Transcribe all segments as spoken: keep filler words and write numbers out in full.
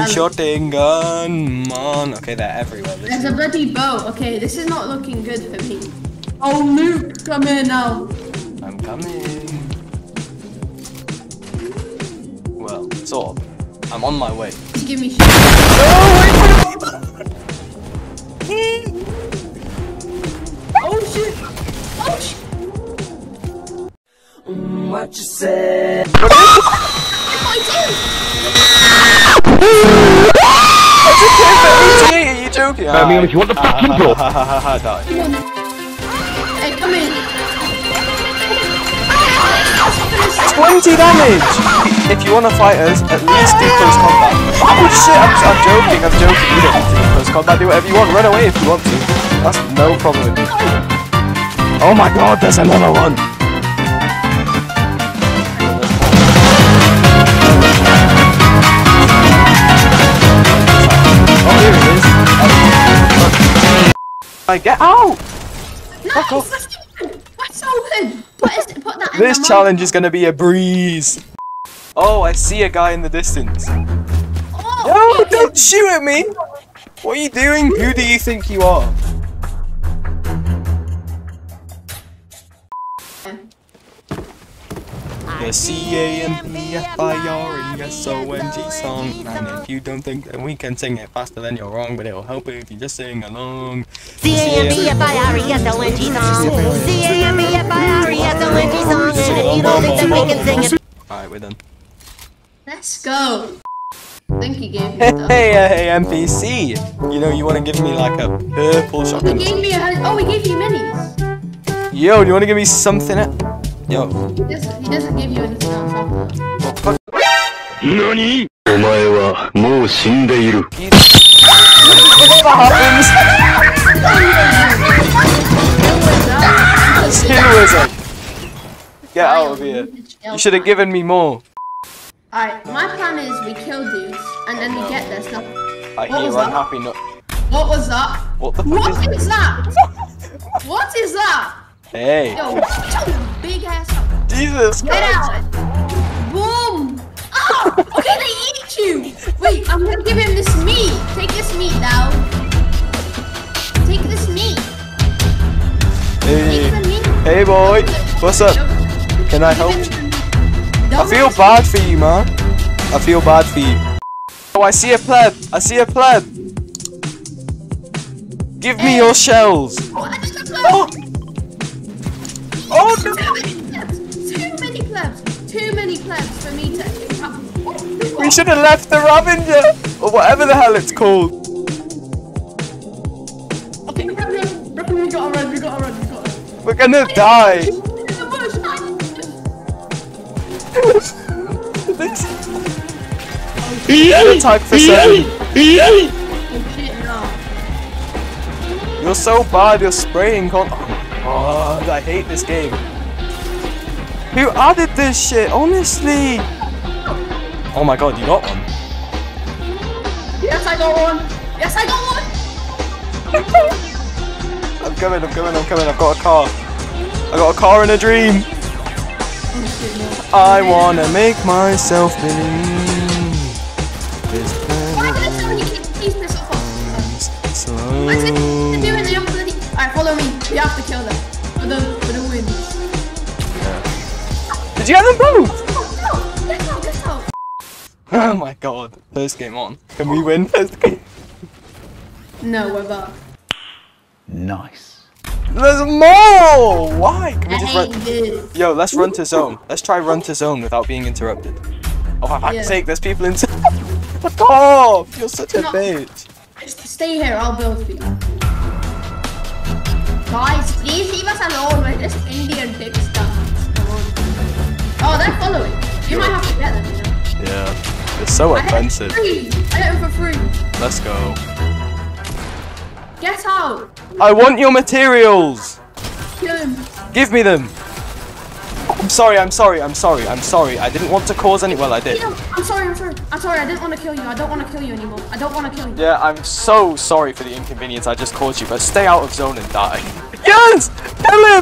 shotting gun, man. Okay, they're everywhere. There's a bloody boat. Okay, this is not looking good for me. Oh, Luke, come here now. I'm coming. Well, sort of. I'm on my way. Give me shit. No, wait, Oh shit! Oh shit! What you said? I just came for eighty-eight, are you joking? I mean, if you want the fucking bro. Ha ha ha ha, die. Hey, come in. twenty damage! If you want to fight us, at least do close combat. Oh shit, I'm, I'm joking, I'm joking. You don't have to do close combat, do whatever you want, run away if you want to. That's no problem with me. Oh my god, there's another one! Oh, here it is. I get out! Fuck off. What's open? Put, it, put that in This the challenge is gonna be a breeze. Oh, I see a guy in the distance. Oh, No, don't shoot at me! What are you doing? Who do you think you are? The C A M P F I R E S O N G song. And if you don't think that we can sing it faster, then you're wrong, but it'll help if you just sing along. C A M P F I R E S O N G song. C A M P F I R E S O N G song. And if you don't think that we can sing it. Alright, we're done. Let's go. I think he gave me Hey, stuff. hey, hey, N P C! You know, you want to give me like a purple He shotgun. gave me a. Oh, he gave you minis. Yo, do you want to give me something? Yo. He doesn't, he doesn't give you anything else after that. What the fuck? Nani? お前はもう死んでいる。 What happens? Heroism. Get out of here. You should have given me more. Alright, my plan is we kill dudes and then we get their stuff. I What hear was I'm that? happy not. What was that? What the fuck What is is that? What is that? Hey. Yo, shut your big ass up. Jesus Get Christ. out! Boom! Oh! Okay, they eat you! Wait, I'm gonna give him this meat. Take this meat now. Take this meat. Hey. Take the meat. Hey boy. What's up? Can I help you? I feel bad for you, man. I feel bad for you. Oh, I see a pleb. I see a pleb. Give me your shells. Oh, I just got Oh. Oh no. Too many plebs. Too many plebs. Too many plebs for me to. We should have left the Ravenger, or whatever the hell it's called. Okay, run, run, run, we gotta run, we gotta run, we gotta run. We're gonna die. In the bush, hide in the bush. Type for certain. Oh shit, no. You're so bad. You're spraying con. Oh, I hate this game. Who added this shit? Honestly. Oh my god, you got one. Yes, I got one. Yes, I got one. I'm coming. I'm coming. I'm coming. I've got a car. I got a car and a dream. I wanna make myself believe. This Why did somebody keep these missiles off? What's it to do in the young bloody? Alright, follow me. We have to kill them. For the for the win. Did you get them both? Oh no! Get out! Get out! Oh my god. First game on. Can we win first game? No, we're back. Nice. There's more! Why? Can we I just hate run? this. Yo, let's run to zone. Let's try run to zone without being interrupted. Oh, for fuck's Yeah. sake, there's people in zone. Fuck off! You're such a No. bitch. Just stay here. I'll build for you. Guys, please leave us alone with this Indian dick stuff. Come on. Oh, they're following. You might have to get them, you know. Yeah. It's so I hit offensive. free. I hit them for free. Let's go. Get out. I want your materials! Kill him. Give me them! I'm sorry, I'm sorry, I'm sorry, I'm sorry. I didn't want to cause any. Well, I did. Kill him. I'm sorry, I'm sorry. I'm sorry, I didn't want to kill you. I don't want to kill you anymore. I don't want to kill you. Yeah, I'm so sorry for the inconvenience I just caused you, but stay out of zone and die. Yes! Kill him!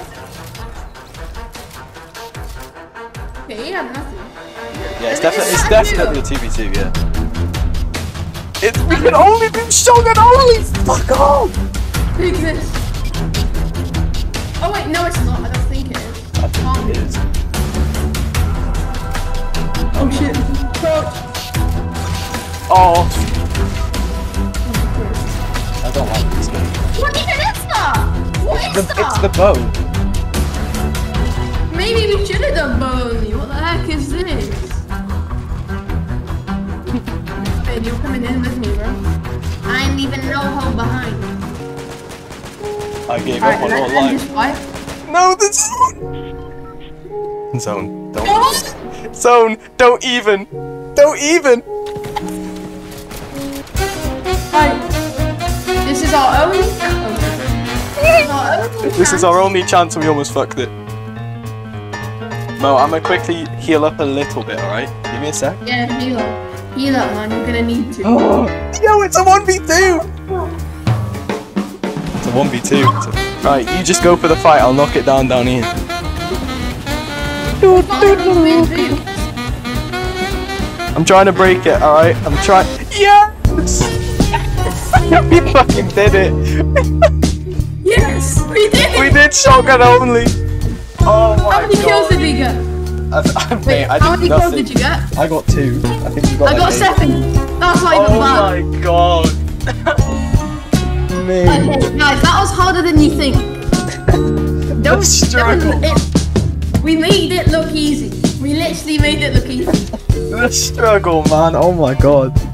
Okay, he had nothing. Yeah, it's Is- definitely is it's that definitely a you? two v two, yeah. It, we can only do shotgun only! Fuck off! Take this. Oh wait, no it's not. I don't think it is. I think it is. Oh shit. Crouch. Oh. I don't like this game. What even is that? What is The, that? it's the bow. Maybe we should have done bow only. What the heck is this? Hey, you're coming in with me, bro. I ain't leaving no hole behind. I gave Alright, up on let's all end life. this fight. No, the zone. Zone. Don't. What? Zone. Don't even. Don't even. Right. This is our only chance. This is our only This is our only chance and we almost fucked it. Mo, I'm gonna quickly heal up a little bit, alright? Give me a sec. Yeah, heal up. Heal up, man. You're gonna need to. Oh, yo, it's a one v two! It's a one v two. Right, you just go for the fight, I'll knock it down down here. I'm trying to break it, alright? I'm trying. Yes! We fucking did it! Yes, we did it. We did shotgun only! Oh my god. How many kills did we get? I, I, Wait, mate, I how did many nothing. kills did you get? I got two. I think you got I like got eight. seven. That's not even Oh bad. my god. Okay, Man. guys, that was harder than you think. Don't struggle. don't- it- We made it look easy. We literally made it look easy. The struggle, man. Oh my god.